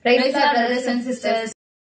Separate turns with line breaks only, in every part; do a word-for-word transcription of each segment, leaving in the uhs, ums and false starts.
Praise God, brothers and sisters.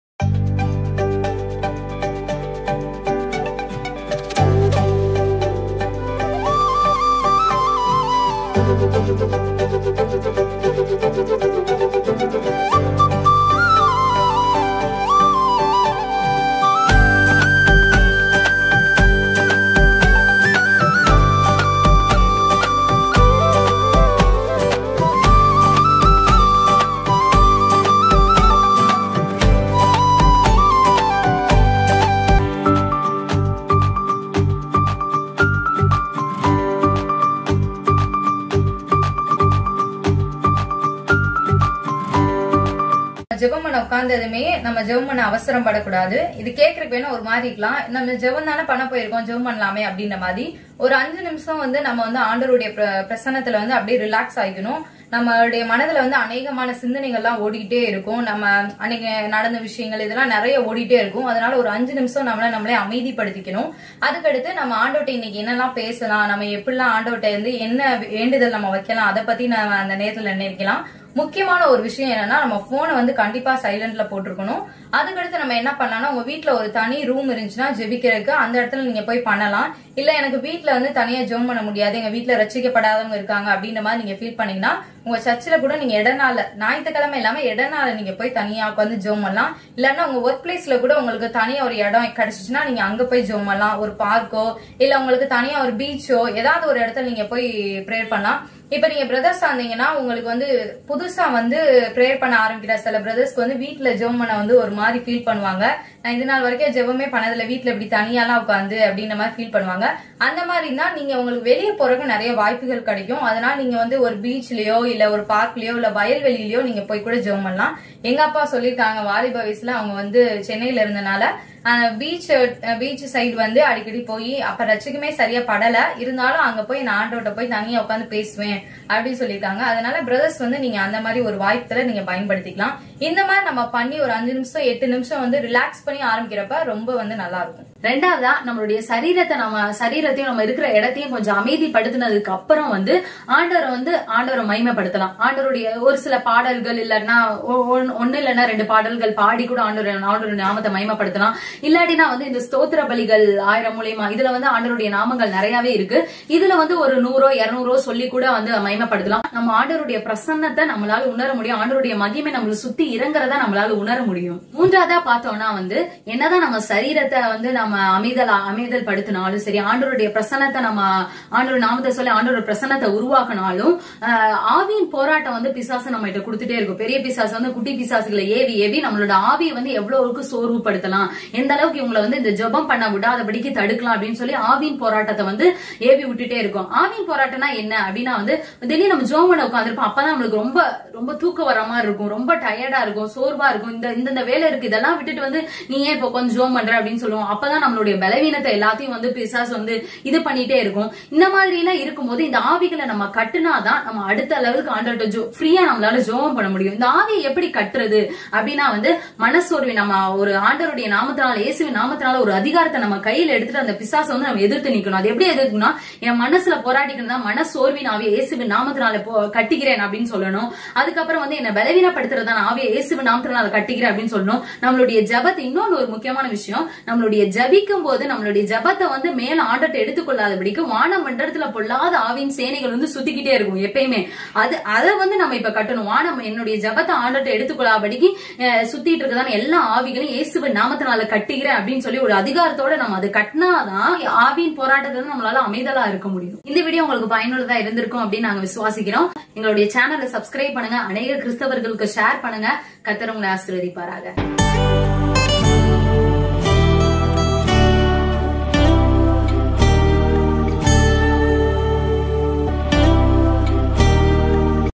ஜெபம் பண்ண உட்கார்ந்ததுமே நம்ம ஜெபம் பண்ண அவசரம் படக்கூடாது. இது கேட்கறதுக்கு வேணா ஒரு மாதிரி இருக்கலாம், நம்ம ஜெபம் தானே பண்ண போயிருக்கோம், ஜெபம் பண்ணலாமே அப்படின்ற மாதிரி ஒரு அஞ்சு நிமிஷம் வந்து நம்ம வந்து ஆண்டவருடைய பிரசன்னத்துல வந்து அப்படியே ரிலாக்ஸ் ஆகிக்கணும். நம்மளுடைய மனதுல வந்து அநேகமான சிந்தனைகள்லாம் ஓடிக்கிட்டே இருக்கும். நம்ம அன்னைக்கு நடந்த விஷயங்கள் இதெல்லாம் நிறைய ஓடிட்டே இருக்கும். அதனால ஒரு அஞ்சு நிமிஷம் நம்மள நம்மளே அமைதிப்படுத்திக்கணும். அதுக்கடுத்து நம்ம ஆண்டவர்ட்ட இன்னைக்கு என்னெல்லாம் பேசலாம், நம்ம எப்படிலாம் ஆண்டவர்ட்ட இருந்து என்ன வேண்டுதல் நம்ம வைக்கலாம், அதை பத்தி நம்ம அந்த நேரத்துல நினைக்கலாம். முக்கியமான ஒரு விஷயம் என்னன்னா, நம்ம போனை வந்து கண்டிப்பா சைலண்ட்ல போட்டிருக்கணும். அதுக்கடுத்து நம்ம என்ன பண்ணலாம்னா, உங்க வீட்டுல ஒரு தனி ரூம் இருந்துச்சுன்னா ஜெபிக்கிறதுக்கு அந்த இடத்துல நீங்க போய் பண்ணலாம். இல்ல எனக்கு வீட்டுல வந்து தனியா ஜெபம் பண்ண முடியாது, எங்க வீட்டுல ரட்சிக்கப்படாதவங்க இருக்காங்க அப்படின்ற மாதிரி நீங்க ஃபீல் பண்ணீங்கன்னா, உங்க சர்ச்சில் கூட நீங்க இடநாள் ஞாயிற்றுக்கிழமை இல்லாம இடநாள் நீங்க போய் தனியா உட்காந்து ஜெபம் பண்ணலாம். இல்லன்னா உங்க ஒர்க் பிளேஸ்ல கூட உங்களுக்கு தனியா ஒரு இடம் கிடைச்சிச்சுன்னா நீங்க அங்க போய் ஜெபம் பண்ணலாம். ஒரு பார்க்கோ இல்ல உங்களுக்கு தனியா ஒரு பீச்சோ ஏதாவது ஒரு இடத்துல நீங்க போய் ப்ரேயர் பண்ணலாம். இப்ப நீங்க பிரதர்ஸ் ஆந்தீங்கன்னா உங்களுக்கு வந்து புதுசா வந்து ப்ரேயர் பண்ண ஆரம்பிக்கிற சில பிரதர்ஸ்க்கு வந்து வீட்டுல ஜெபம் பண்ண வந்து ஒரு மாதிரி ஃபீல் பண்ணுவாங்க. நான் இது நாள் வரைக்கும் ஜெபமே பண்ணதில்ல, வீட்டுல இப்படி தனியாலாம் உட்காந்து அப்படின்ற மாதிரி ஃபீல் பண்ணுவாங்க. அந்த மாதிரி தான் நீங்க உங்களுக்கு வெளியே போறதுக்கு நிறைய வாய்ப்புகள் கிடைக்கும். அதனால நீங்க வந்து ஒரு பீச்லயோ இல்ல ஒரு பார்க்லயோ இல்ல வயல்வெளியிலயோ நீங்க போய் கூட ஜெபம் பண்ணலாம். எங்க அப்பா சொல்லிருக்காங்க, வாலிப வயசுல அவங்க வந்து சென்னையில இருந்தனால பீச் பீச் சைடு வந்து அடிக்கடி போய் அப்ப ரட்சிக்குமே சரியா படல, இருந்தாலும் அங்க போய் நான் ஆண்டோட்ட போய் தனியா உட்காந்து பேசுவேன் அப்படின்னு சொல்லியிருக்காங்க. அதனால பிரதர்ஸ் வந்து நீங்க அந்த மாதிரி ஒரு வாய்ப்புல நீங்க பயன்படுத்திக்கலாம். இந்த மாதிரி நம்ம பண்ணி ஒரு அஞ்சு நிமிஷம் எட்டு நிமிஷம் வந்து ரிலாக்ஸ் பண்ணி ஆரம்பிக்கிறப்ப ரொம்ப வந்து நல்லா இருக்கும்.
ரெண்டாவதா நம்மளுடைய சரீரத்தை நம்ம சரீரத்தையும் நம்ம இருக்கிற இடத்தையும் கொஞ்சம் அமைதிப்படுத்தினதுக்கு அப்புறம் வந்து ஆண்டவரை வந்து ஆண்டவரை மகிமைப்படுத்தலாம். ஆண்டவருடைய ஒரு சில பாடல்கள் இல்லைன்னா ஒன்னு இல்லைன்னா ரெண்டு பாடல்கள் பாடி கூட ஆண்டவர் ஆண்டவருடைய நாமத்தை மகிமைப்படுத்தலாம். இல்லாட்டினா வந்து இந்த ஸ்தோத்திர பலிகள் ஆயிரம் மூலியமா இதுல வந்து ஆண்டவருடைய நாமங்கள் நிறையவே இருக்கு. இதுல வந்து ஒரு நூறோ இருநூறோ சொல்லி கூட வந்து மகிமைப்படுத்தலாம். நம்ம ஆண்டவருடைய பிரசன்னத்தை நம்மளால உணர முடியும். ஆண்டவருடைய மகிமை நம்மள சுத்தி இறங்குறத நம்மளால உணர முடியும். மூன்றாவதா பார்த்தோம்னா வந்து என்னதான் நம்ம சரீரத்தை வந்து நம்ம அமைதல் அமைதல் படுத்தினாலும் சரி, ஆண்டவருடைய பிரசன்னத்தை நம்ம ஆண்டவர் நாமத்தை சொல்லி ஆண்டவருடைய பிரசன்னத்தை உருவாக்கினாலும் ஆவியின் போராட்டம் வந்து பிசாசு நம்ம கிட்ட கொடுத்துட்டே இருக்கும். பெரிய பிசாசு வந்து குட்டி பிசாசுகளை ஏவி ஏவி நம்மளோட ஆவியை வந்து எவ்வளவுக்கு சோர்வுபடுத்தலாம், எந்த அளவுக்கு இவங்களை வந்து இந்த ஜெபம் பண்ண விடாதபடிக்கு தடுக்கலாம் அப்படின்னு சொல்லி ஆவியின் போராட்டத்தை வந்து ஏவி விட்டுட்டே இருக்கும். ஆவியின் போராட்டம்னா என்ன அப்படின்னா வந்து திடீர்னு நம்ம ஜெபம் பண்ண உட்காந்துருப்போம். அப்பதான் நம்மளுக்கு ரொம்ப ரொம்ப தூக்கம் வர மாதிரி இருக்கும், ரொம்ப டயர்டா இருக்கும், சோர்வா இருக்கும். இந்த இந்த வேலை இருக்கு, இதெல்லாம் விட்டுட்டு வந்து நீ ஏன் இப்ப கொஞ்சம் ஜெபம் பண்ற அப்படின்னு சொல்லுவோம். அப்பதான் நம்மளுடைய பலவீனத்தை எல்லாத்தையும் வந்து பிசாசு வந்து இது பண்ணிட்டே இருக்கும். இந்த மாதிரி எல்லாம் இருக்கும்போது இந்த ஆவிகளை நம்ம கட்டுனாதான் நம்ம அடுத்த லெவலுக்கு ஆண்டவர்ட்ட ஃப்ரீயா நம்மளால ஜெபம் பண்ண முடியும். இந்த ஆவியை எப்படி கட்டுறது அப்படின்னா வந்து மனசோர்வி நம்ம ஒரு ஆண்டவருடைய நாமத்தினால இயேசுவின் நாமத்தினால ஒரு அதிகாரத்தை நம்ம கையில எடுத்துட்டு அந்த பிசாசை வந்து நம்ம எதிர்த்து நிக்கணும். அது எப்படி எதிர்க்கணும்னா, என் மனசுல போராடிக்கணும், மனசோர்வின் ஆவியை இயேசுவின் நாமத்தினால கட்டிக்கிறேன் அப்படின்னு சொல்லணும். அதுக்கப்புறம் வந்து என்ன பலவீனப்படுத்துறதான ஆவியை இயேசுவின் நாமத்தினால கட்டிக்கிறேன் அப்படின்னு சொல்லணும். நம்மளுடைய ஜெபத்தை இன்னொன்னு ஒரு முக்கியமான விஷயம், நம்மளுடைய ஜபிக்கும் போது நம்மளுடைய ஜபத்தை வந்து மேல ஆண்டத்தை எடுத்துக்கொள்ளாதபடிக்கு வான மண்டலத்துல பொல்லாத ஆவியின் சேனைகள் வந்து சுத்திக்கிட்டே இருக்கும் எப்பயுமே. அது அதை வந்து நம்ம இப்ப கட்டணும். வானம் என்னுடைய ஜபத்தை ஆண்டத்தை எடுத்துக்கொள்ளாதபடிக்கு சுத்திட்டு இருக்கதான எல்லா ஆவிகளையும் இயேசுவின் நாமத்தினால கட்டிக்கிறேன் அப்படின்னு சொல்லி ஒரு அதிகாரத்தோட நம்ம அதை கட்டினாதான் ஆவியின் போராட்டத்தை நம்மளால அமைதலா இருக்க முடியும். இந்த வீடியோ உங்களுக்கு பயனுள்ளதா இருந்திருக்கும் அப்படின்னு நாங்க விசுவாசிக்கிறோம். எங்களுடைய சேனலை சப்ஸ்கிரைப் பண்ணுங்க, அநேக கிறிஸ்தவர்களுக்கு ஷேர் பண்ணுங்க. கர்த்தர் உங்களை ஆசீர்வதிப்பாராக.